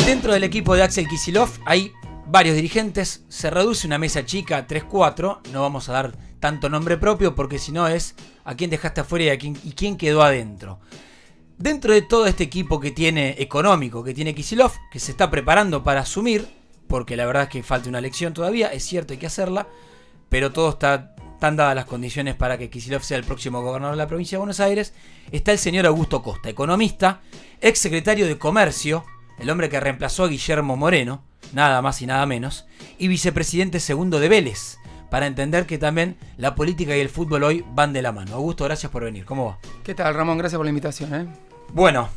Dentro del equipo de Axel Kicillof hay varios dirigentes, se reduce una mesa chica a 3-4, no vamos a dar tanto nombre propio porque si no es a quién dejaste afuera y quién quedó adentro. Dentro de todo este equipo que tiene económico, que tiene Kicillof, que se está preparando para asumir, porque la verdad es que falta una elección todavía, es cierto hay que hacerla, pero todo están dadas las condiciones para que Kicillof sea el próximo gobernador de la provincia de Buenos Aires. Está el señor Augusto Costa, economista, ex secretario de Comercio, el hombre que reemplazó a Guillermo Moreno, nada más y nada menos, y vicepresidente segundo de Vélez, para entender que también la política y el fútbol hoy van de la mano. Augusto, gracias por venir. ¿Cómo va? ¿Qué tal, Ramón? Gracias por la invitación. Bueno,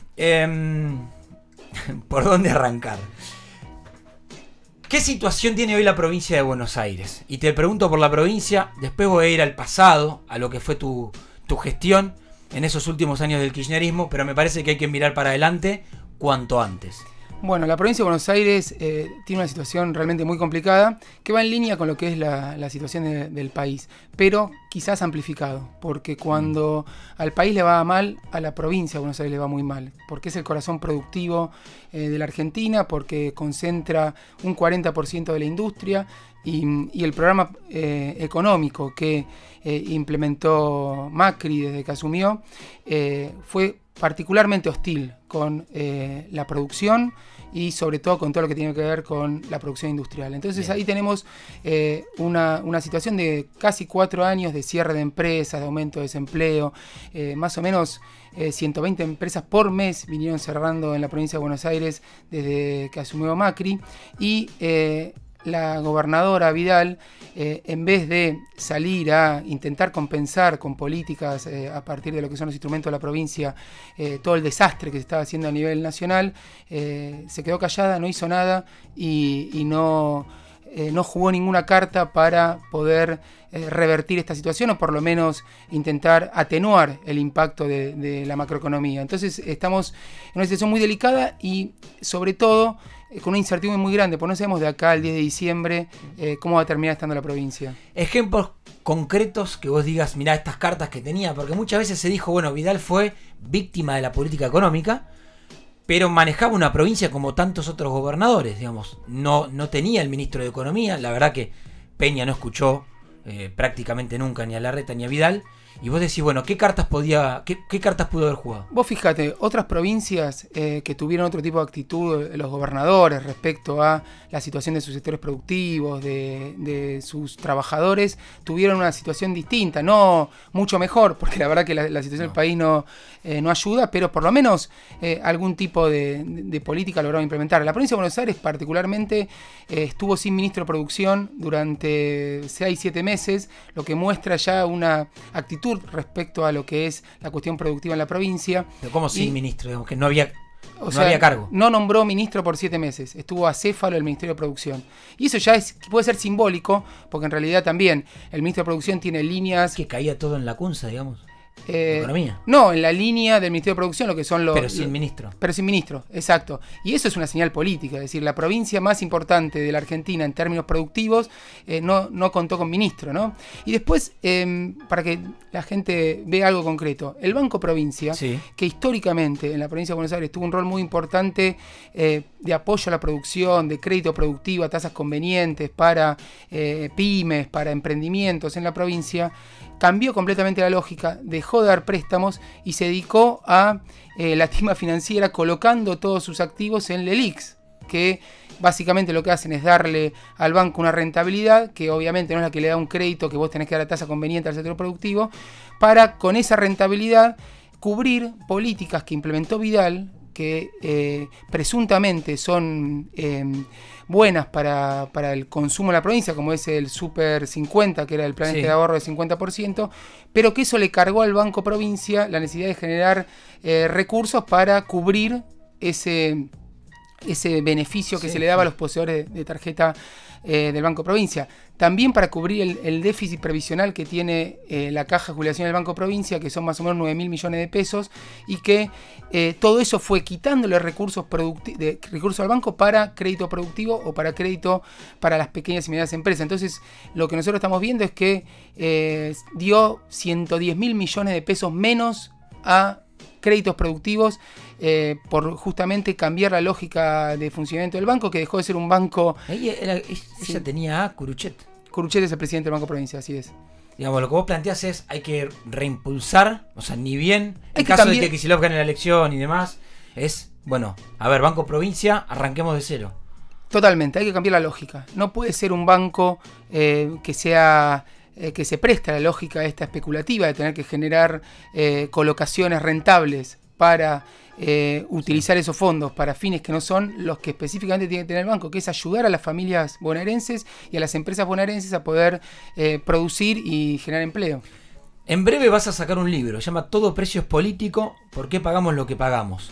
¿por dónde arrancar? ¿Qué situación tiene hoy la provincia de Buenos Aires? Y te pregunto por la provincia, después voy a ir al pasado, a lo que fue tu gestión en esos últimos años del kirchnerismo, pero me parece que hay que mirar para adelante cuanto antes. Bueno, la provincia de Buenos Aires tiene una situación realmente muy complicada que va en línea con lo que es la situación del país, pero quizás amplificado, porque cuando al país le va mal, a la provincia de Buenos Aires le va muy mal, porque es el corazón productivo de la Argentina, porque concentra un 40% de la industria y el programa económico que implementó Macri desde que asumió fue particularmente hostil con la producción y sobre todo con todo lo que tiene que ver con la producción industrial. Entonces Bien. Ahí tenemos una situación de casi 4 años de cierre de empresas, de aumento de desempleo, más o menos 120 empresas por mes vinieron cerrando en la provincia de Buenos Aires desde que asumió Macri y la gobernadora Vidal, en vez de salir a intentar compensar con políticas a partir de lo que son los instrumentos de la provincia todo el desastre que se estaba haciendo a nivel nacional, se quedó callada, no hizo nada y no jugó ninguna carta para poder revertir esta situación o por lo menos intentar atenuar el impacto de la macroeconomía. Entonces estamos en una situación muy delicada y sobre todo con una incertidumbre muy grande, porque no sabemos de acá al 10 de diciembre cómo va a terminar estando la provincia. Ejemplos concretos que vos digas, mirá estas cartas que tenía, porque muchas veces se dijo, bueno, Vidal fue víctima de la política económica, pero manejaba una provincia como tantos otros gobernadores, digamos. No tenía el ministro de Economía, la verdad que Peña no escuchó prácticamente nunca ni a Larreta ni a Vidal. Y vos decís, bueno, ¿qué cartas pudo haber jugado? Vos fíjate, otras provincias que tuvieron otro tipo de actitud, los gobernadores, respecto a la situación de sus sectores productivos, de sus trabajadores, tuvieron una situación distinta, no mucho mejor, porque la verdad que la situación del país no ayuda, pero por lo menos algún tipo de política lograron implementar. La provincia de Buenos Aires particularmente estuvo sin ministro de producción durante 6-7 meses, lo que muestra ya una actitud respecto a lo que es la cuestión productiva en la provincia. Pero ¿cómo sin ministro? Digamos que no había cargo. No nombró ministro por 7 meses. Estuvo acéfalo del Ministerio de Producción. Y eso ya puede ser simbólico, porque en realidad también el ministro de Producción tiene líneas... Que caía todo en la cunza, digamos. Economía. No, en la línea del Ministerio de Producción, lo que son los... Pero sin ministro. Pero sin ministro, exacto. Y eso es una señal política, es decir, la provincia más importante de la Argentina en términos productivos no contó con ministro, ¿no? Y después, para que la gente vea algo concreto, el Banco Provincia, sí, que históricamente en la provincia de Buenos Aires tuvo un rol muy importante de apoyo a la producción, de crédito productivo a tasas convenientes para pymes, para emprendimientos en la provincia, cambió completamente la lógica, dejó de dar préstamos y se dedicó a la estima financiera colocando todos sus activos en LELIQs, que básicamente lo que hacen es darle al banco una rentabilidad, que obviamente no es la que le da un crédito que vos tenés que dar a tasa conveniente al sector productivo, para con esa rentabilidad cubrir políticas que implementó Vidal, que presuntamente son buenas para el consumo en la provincia, como es el Super 50, que era el plan de ahorro de 50%, pero que eso le cargó al Banco Provincia la necesidad de generar recursos para cubrir ese beneficio que se le daba a los poseedores de tarjeta del Banco Provincia. También para cubrir el déficit previsional que tiene la caja de jubilación del Banco Provincia, que son más o menos 9.000 millones de pesos, y que todo eso fue quitándole recursos al banco para crédito productivo o para crédito para las pequeñas y medianas empresas. Entonces, lo que nosotros estamos viendo es que dio 110.000 millones de pesos menos a créditos productivos por justamente cambiar la lógica de funcionamiento del banco, que dejó de ser un banco... Ella Sí. tenía a Curuchet. Curuchet es el presidente del Banco Provincia, así es. Digamos, lo que vos planteás es, hay que reimpulsar, o sea, ni bien, Hay en que caso cambiar- de que Kicillof gane la elección y demás, es, bueno, a ver, Banco Provincia, arranquemos de cero. Totalmente, hay que cambiar la lógica. No puede ser un banco que sea que se preste a la lógica esta especulativa de tener que generar colocaciones rentables para utilizar esos fondos para fines que no son los que específicamente tiene que tener el banco, que es ayudar a las familias bonaerenses y a las empresas bonaerenses a poder producir y generar empleo. En breve vas a sacar un libro, se llama Todo precio es político, ¿por qué pagamos lo que pagamos?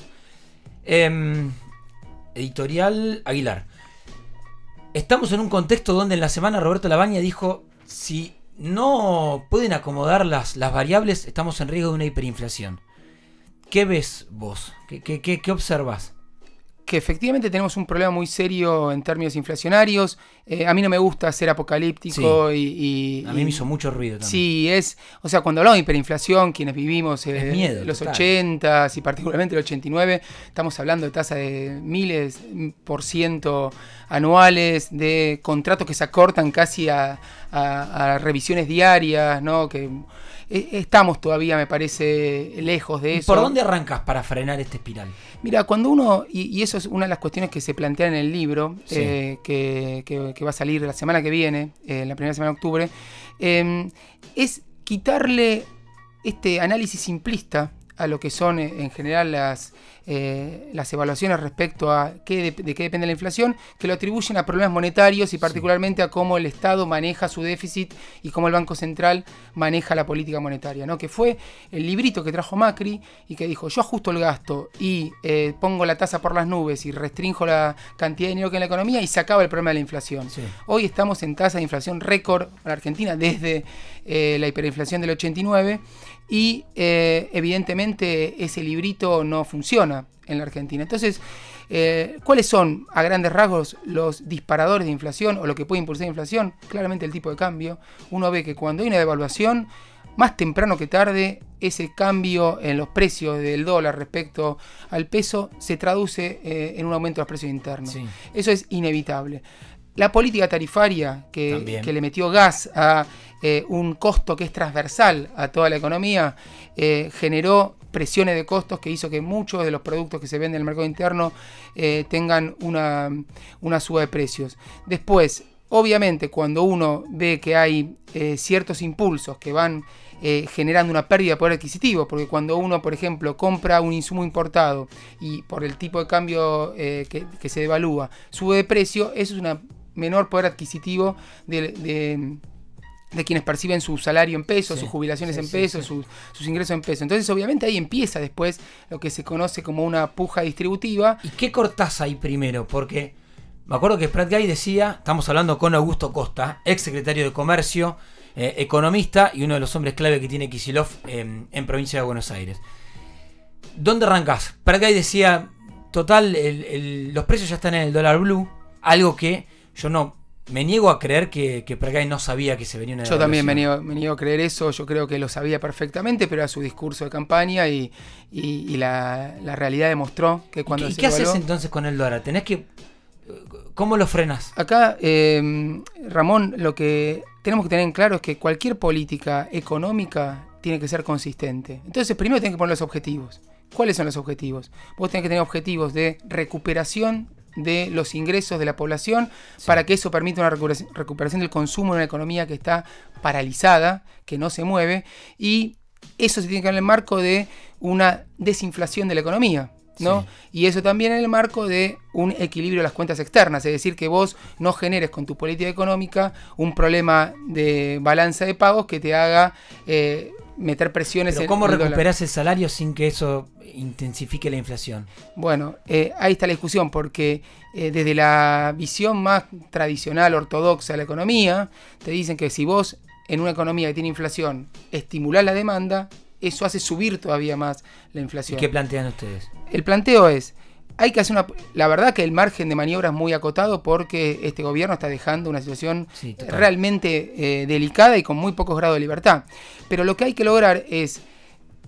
Editorial Aguilar. Estamos en un contexto donde en la semana Roberto Labaña dijo, si no pueden acomodar las variables, estamos en riesgo de una hiperinflación. ¿Qué ves vos? ¿Qué observas? Que efectivamente tenemos un problema muy serio en términos inflacionarios. A mí no me gusta ser apocalíptico A mí me hizo mucho ruido también. Sí, o sea, cuando hablamos de hiperinflación, quienes vivimos miedo, los total. 80s y particularmente el 89, estamos hablando de tasas de miles % anuales, de contratos que se acortan casi a revisiones diarias, ¿no? Que estamos todavía, me parece, lejos de ¿Y eso. por dónde arrancas para frenar esta espiral? Mira, cuando uno, y eso es una de las cuestiones que se plantean en el libro, Sí. que va a salir la semana que viene, la primera semana de octubre, es quitarle este análisis simplista a lo que son en general las evaluaciones respecto a de qué depende la inflación, que lo atribuyen a problemas monetarios y particularmente a cómo el Estado maneja su déficit y cómo el Banco Central maneja la política monetaria, ¿no? Que fue el librito que trajo Macri y que dijo, yo ajusto el gasto y pongo la tasa por las nubes y restringo la cantidad de dinero que hay en la economía y se acaba el problema de la inflación. Sí. Hoy estamos en tasa de inflación récord en Argentina desde la hiperinflación del 89 y evidentemente ese librito no funciona en la Argentina. Entonces, ¿cuáles son a grandes rasgos los disparadores de inflación o lo que puede impulsar la inflación? Claramente el tipo de cambio. Uno ve que cuando hay una devaluación, más temprano que tarde, ese cambio en los precios del dólar respecto al peso se traduce en un aumento de los precios internos. Sí. Eso es inevitable. La política tarifaria que le metió gas a un costo que es transversal a toda la economía, generó presiones de costos que hizo que muchos de los productos que se venden en el mercado interno tengan una suba de precios. Después, obviamente, cuando uno ve que hay ciertos impulsos que van generando una pérdida de poder adquisitivo, porque cuando uno, por ejemplo, compra un insumo importado y por el tipo de cambio que se devalúa, sube de precio, eso es un menor poder adquisitivo de quienes perciben su salario en pesos, sus jubilaciones en pesos, sus ingresos en pesos. Entonces, obviamente, ahí empieza después lo que se conoce como una puja distributiva. ¿Y qué cortás ahí primero? Porque me acuerdo que Prat Gay decía, estamos hablando con Augusto Costa, ex secretario de Comercio, economista y uno de los hombres clave que tiene Kicillof en Provincia de Buenos Aires. ¿Dónde arrancás? Prat Gay decía, total, los precios ya están en el dólar blue, algo que yo no... Me niego a creer que Prat Gay no sabía que se venía una Yo también me devaluación. niego a creer eso, yo creo que lo sabía perfectamente, pero era su discurso de campaña y la realidad demostró que cuando ¿Y se qué haces devaluó... entonces con el dólar? Tenés que... ¿Cómo lo frenas? Acá, Ramón, lo que tenemos que tener en claro es que cualquier política económica tiene que ser consistente. Entonces, primero tenés que poner los objetivos. ¿Cuáles son los objetivos? Vos tenés que tener objetivos de recuperación de los ingresos de la población para que eso permita una recuperación del consumo en una economía que está paralizada, que no se mueve, y eso se tiene que ver en el marco de una desinflación de la economía, ¿no? Sí. Y eso también en el marco de un equilibrio de las cuentas externas, es decir, que vos no generes con tu política económica un problema de balanza de pagos que te haga meter presiones Pero en ¿cómo el dólar. recuperás el salario sin que eso intensifique la inflación? Bueno, ahí está la discusión, porque desde la visión más tradicional, ortodoxa de la economía, te dicen que si vos en una economía que tiene inflación estimulás la demanda, eso hace subir todavía más la ¿Y inflación. qué plantean ustedes? El planteo es, hay que hacer la verdad que el margen de maniobra es muy acotado porque este gobierno está dejando una situación realmente delicada y con muy pocos grados de libertad. Pero lo que hay que lograr es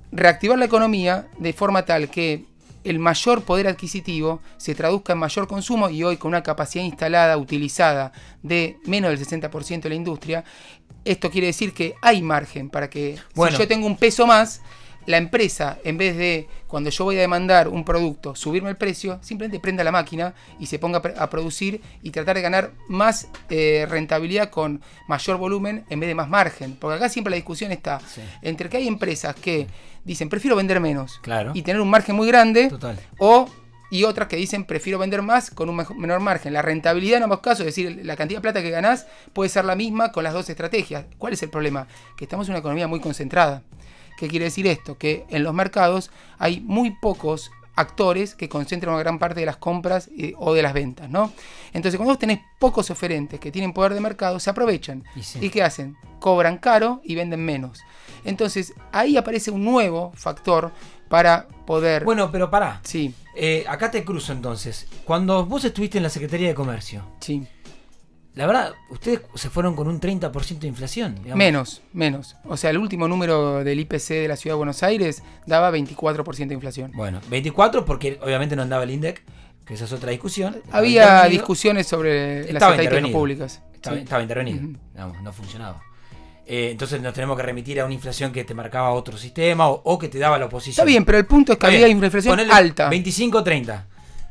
reactivar la economía de forma tal que el mayor poder adquisitivo se traduzca en mayor consumo, y hoy con una capacidad instalada, utilizada de menos del 60% de la industria, esto quiere decir que hay margen para que, si yo tengo un peso más, la empresa, en vez de, cuando yo voy a demandar un producto, subirme el precio, simplemente prenda la máquina y se ponga a producir y tratar de ganar más rentabilidad con mayor volumen en vez de más margen. Porque acá siempre la discusión está entre que hay empresas que dicen prefiero vender menos y tener un margen muy grande, y otras que dicen prefiero vender más con un menor margen. La rentabilidad en ambos casos, es decir, la cantidad de plata que ganás, puede ser la misma con las dos estrategias. ¿Cuál es el problema? Que estamos en una economía muy concentrada. ¿Qué quiere decir esto? Que en los mercados hay muy pocos actores que concentran una gran parte de las compras o de las ventas, ¿no? Entonces, cuando vos tenés pocos oferentes que tienen poder de mercado, se aprovechan. ¿Y qué hacen? Cobran caro y venden menos. Entonces, ahí aparece un nuevo factor para poder... Bueno, pero pará. Sí. Acá te cruzo entonces. Cuando vos estuviste en la Secretaría de Comercio... Sí. La verdad, ustedes se fueron con un 30% de inflación, digamos. Menos. O sea, el último número del IPC de la Ciudad de Buenos Aires daba 24% de inflación. Bueno, 24 porque obviamente no andaba el INDEC, que esa es otra discusión. Había discusiones sobre las estadísticas públicas. Estaba intervenido, digamos, no funcionaba. Entonces nos tenemos que remitir a una inflación que te marcaba otro sistema o que te daba la oposición. Está bien, pero el punto es que había inflación alta. 25-30.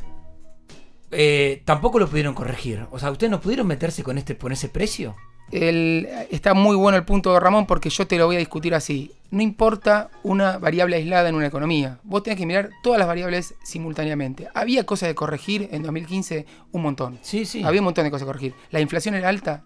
Tampoco lo pudieron corregir. O sea, ¿ustedes no pudieron meterse con ese precio? Está muy bueno el punto de Ramón, porque yo te lo voy a discutir así. No importa una variable aislada en una economía. Vos tenés que mirar todas las variables simultáneamente. Había cosas de corregir en 2015, un montón. Sí. Había un montón de cosas de corregir. La inflación era alta.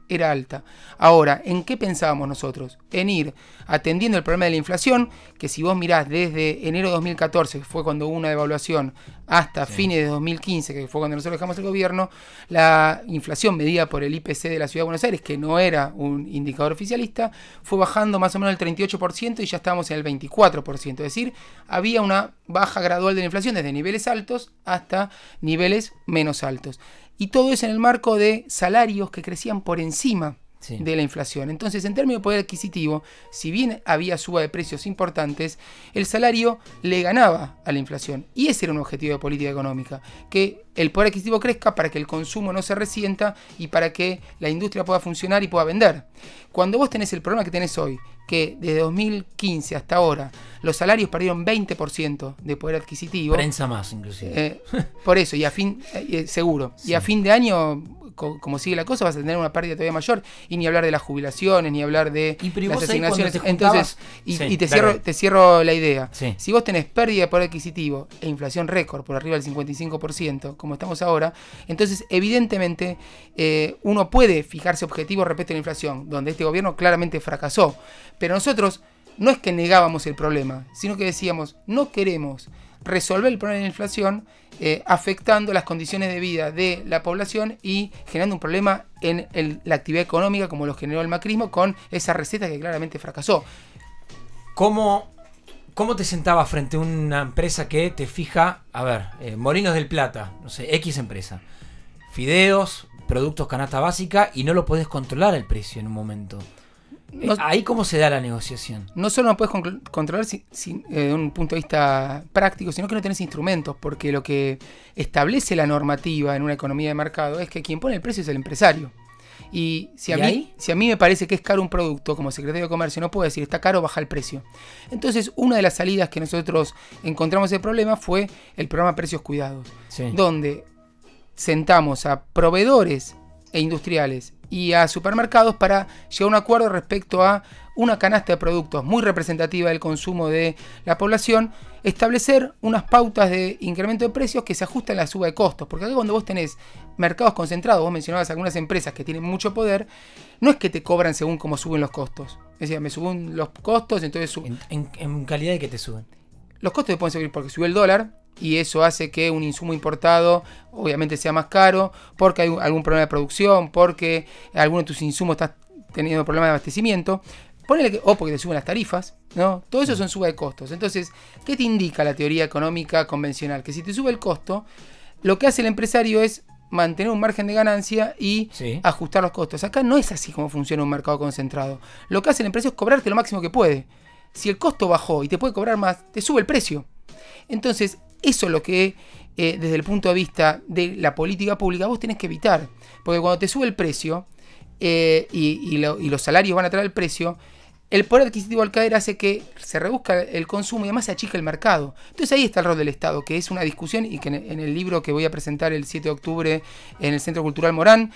Ahora, ¿en qué pensábamos nosotros? En ir atendiendo el problema de la inflación, que si vos mirás desde enero de 2014, que fue cuando hubo una devaluación, hasta fines de 2015, que fue cuando nosotros dejamos el gobierno, la inflación medida por el IPC de la Ciudad de Buenos Aires, que no era un indicador oficialista, fue bajando más o menos el 38% y ya estábamos en el 24%. Es decir, había una baja gradual de la inflación desde niveles altos hasta niveles menos altos. Y todo eso en el marco de salarios que crecían por encima de la inflación. Entonces, en términos de poder adquisitivo, si bien había suba de precios importantes, el salario le ganaba a la inflación. Y ese era un objetivo de política económica, que el poder adquisitivo crezca para que el consumo no se resienta y para que la industria pueda funcionar y pueda vender. Cuando vos tenés el problema que tenés hoy, que desde 2015 hasta ahora los salarios perdieron 20% de poder adquisitivo. Prensa más, inclusive. Por eso, y a fin, seguro. Sí. Y a fin de año, como sigue la cosa, vas a tener una pérdida todavía mayor. Y ni hablar de las jubilaciones, ni hablar de las asignaciones. Entonces, te cierro la idea. Sí. Si vos tenés pérdida de poder adquisitivo e inflación récord por arriba del 55%, como estamos ahora, entonces evidentemente uno puede fijarse objetivos respecto a la inflación, donde este gobierno claramente fracasó. Pero nosotros no es que negábamos el problema, sino que decíamos, no queremos resolver el problema de la inflación afectando las condiciones de vida de la población y generando un problema en la actividad económica, como lo generó el macrismo con esa receta que claramente fracasó. ¿Cómo te sentabas frente a una empresa que te fija, Molinos del Plata, no sé, X empresa, fideos, productos canasta básica, y no lo podés controlar el precio en un momento? ¿Ahí cómo se da la negociación? No solo no puedes controlar de un punto de vista práctico, sino que no tenés instrumentos, porque lo que establece la normativa en una economía de mercado es que quien pone el precio es el empresario. Y si a mí me parece que es caro un producto, como secretario de Comercio no puedo decir está caro, baja el precio. Entonces, una de las salidas que nosotros encontramos de problema fue el programa Precios Cuidados, donde sentamos a proveedores e industriales y a supermercados para llegar a un acuerdo respecto a una canasta de productos muy representativa del consumo de la población, establecer unas pautas de incremento de precios que se ajustan a la suba de costos, porque acá cuando vos tenés mercados concentrados, vos mencionabas algunas empresas que tienen mucho poder, no es que te cobran según cómo suben los costos, es decir, me suben los costos, entonces ¿En calidad de qué te suben? Los costos te pueden subir porque subió el dólar, y eso hace que un insumo importado obviamente sea más caro, porque hay algún problema de producción, porque alguno de tus insumos está teniendo problemas de abastecimiento, o porque te suben las tarifas, ¿no? Todo eso son suba de costos. Entonces, ¿qué te indica la teoría económica convencional? Que si te sube el costo, lo que hace el empresario es mantener un margen de ganancia y ajustar los costos. Acá no es así como funciona un mercado concentrado. Lo que hace el empresario es cobrarte lo máximo que puede. si el costo bajó y te puede cobrar más, te sube el precio. Entonces, eso es lo que desde el punto de vista de la política pública vos tenés que evitar. Porque cuando te sube el precio y los salarios van a traer el precio, el poder adquisitivo al caer hace que se reduzca el consumo y además se achica el mercado. Entonces ahí está el rol del Estado, que es una discusión y que en el libro que voy a presentar el 7 de octubre en el Centro Cultural Morán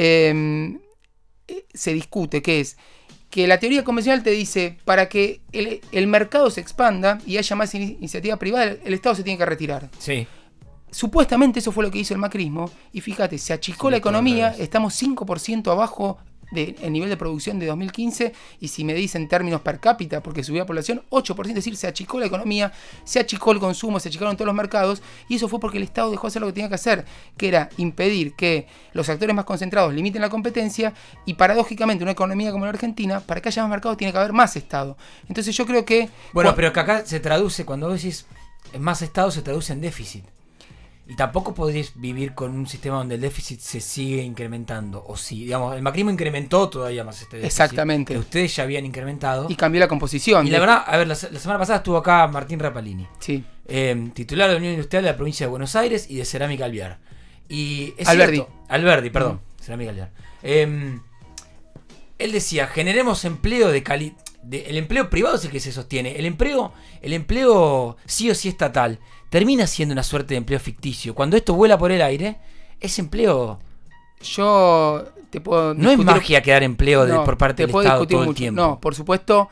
se discute, que es que la teoría convencional te dice, para que el mercado se expanda y haya más iniciativa privada, el Estado se tiene que retirar. Sí. Supuestamente eso fue lo que hizo el macrismo, y fíjate, se achicó la economía, estamos 5% abajo el nivel de producción de 2015, y si me dicen términos per cápita, porque subió la población, 8%, es decir, se achicó la economía, se achicó el consumo, se achicaron todos los mercados, y eso fue porque el Estado dejó de hacer lo que tenía que hacer, que era impedir que los actores más concentrados limiten la competencia, y paradójicamente una economía como la Argentina, para que haya más mercado tiene que haber más Estado. Entonces yo creo que... Bueno, pero que acá se traduce, cuando vos decís más Estado, se traduce en déficit. Y tampoco podrías vivir con un sistema donde el déficit se sigue incrementando. O sí, digamos, el macrismo incrementó todavía más este déficit. Exactamente. Que ustedes ya habían incrementado. Y cambió la composición. Y la verdad, a ver, la semana pasada estuvo acá Martín Rapalini. Sí. Titular de la Unión Industrial de la provincia de Buenos Aires y de Cerámica Alvear. Y es Alberdi. cierto, Alberdi, perdón. Cerámica Alvear. Él decía, generemos empleo de calidad. El empleo privado es el que se sostiene. El empleo sí o sí estatal termina siendo una suerte de empleo ficticio. Cuando esto vuela por el aire, ese empleo... Yo te puedo discutir... No es magia quedar empleo por parte del Estado todo el tiempo. No, por supuesto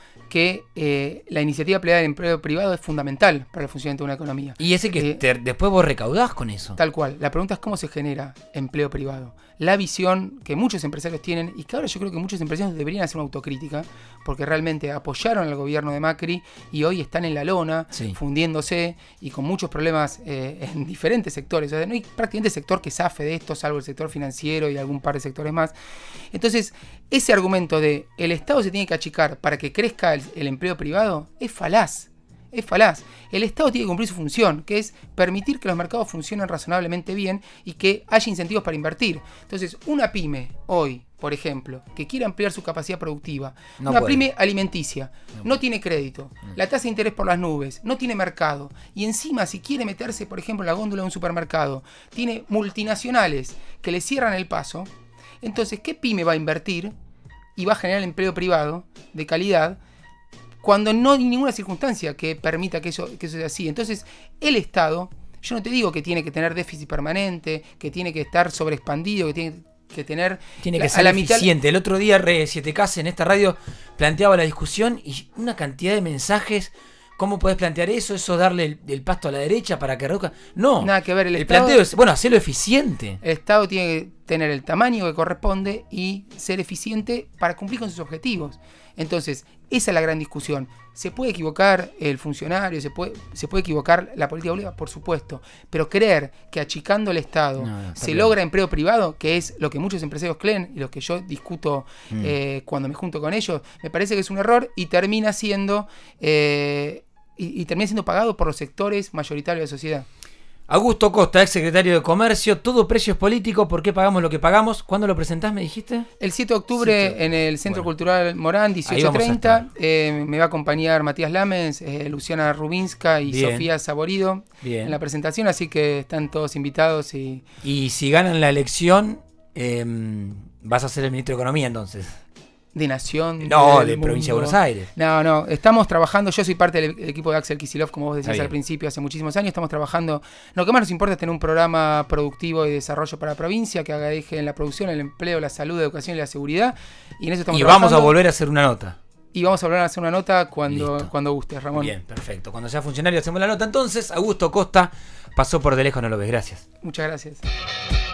que la iniciativa privada del empleo privado es fundamental para el funcionamiento de una economía. Y ese que después vos recaudás con eso. Tal cual. La pregunta es cómo se genera empleo privado. La visión que muchos empresarios tienen, y que ahora yo creo que muchos empresarios deberían hacer una autocrítica, porque realmente apoyaron al gobierno de Macri y hoy están en la lona, sí, fundiéndose y con muchos problemas en diferentes sectores. O sea, no hay prácticamente sector que zafe de esto, salvo el sector financiero y algún par de sectores más. Entonces, ese argumento de el Estado se tiene que achicar para que crezca el empleo privado es falaz. Es falaz. El Estado tiene que cumplir su función, que es permitir que los mercados funcionen razonablemente bien y que haya incentivos para invertir. Entonces, una pyme hoy, por ejemplo, que quiera ampliar su capacidad productiva, una pyme alimenticia, no tiene crédito, la tasa de interés por las nubes, no tiene mercado, y encima si quiere meterse, por ejemplo, en la góndola de un supermercado, tiene multinacionales que le cierran el paso. Entonces, ¿qué pyme va a invertir y va a generar empleo privado de calidad cuando no hay ninguna circunstancia que permita que eso sea así? Entonces, el Estado, yo no te digo que tiene que tener déficit permanente, que tiene que estar sobreexpandido, que tiene que tener... Tiene que ser eficiente. El otro día, 7K en esta radio planteaba la discusión y una cantidad de mensajes. ¿Cómo podés plantear eso? ¿Eso darle el pasto a la derecha para que reduzca? No. Nada que ver. El Estado, planteo es, bueno, hacerlo eficiente. El Estado tiene que tener el tamaño que corresponde y ser eficiente para cumplir con sus objetivos. Entonces, esa es la gran discusión. ¿Se puede equivocar el funcionario? ¿Se puede equivocar la política pública? Por supuesto. Pero creer que achicando el Estado se logra empleo privado, que es lo que muchos empresarios creen y lo que yo discuto cuando me junto con ellos, me parece que es un error y termina siendo... Y termina siendo pagado por los sectores mayoritarios de la sociedad. Augusto Costa, ex secretario de Comercio. Todo precio es político. ¿Por qué pagamos lo que pagamos? ¿Cuándo lo presentás, me dijiste? El 7 de octubre en el Centro Cultural Morán, 18:30. Me va a acompañar Matías Lamens, Luciana Rubinska y Sofía Saborido en la presentación. Así que están todos invitados. Y si ganan la elección, vas a ser el ministro de Economía entonces. De Nación. No, de Provincia de Buenos Aires. No, estamos trabajando. Yo soy parte del equipo de Axel Kicillof, como vos decías al principio, hace muchísimos años. Estamos trabajando. Lo que más nos importa es tener un programa productivo y de desarrollo para la provincia que haga eje en la producción, el empleo, la salud, la educación y la seguridad. Y en eso estamos trabajando. Vamos a volver a hacer una nota. Y vamos a volver a hacer una nota cuando guste, Ramón. Bien, perfecto. Cuando sea funcionario hacemos la nota. Entonces, Augusto Costa pasó por De Lejos No Lo Ves. Gracias. Muchas gracias.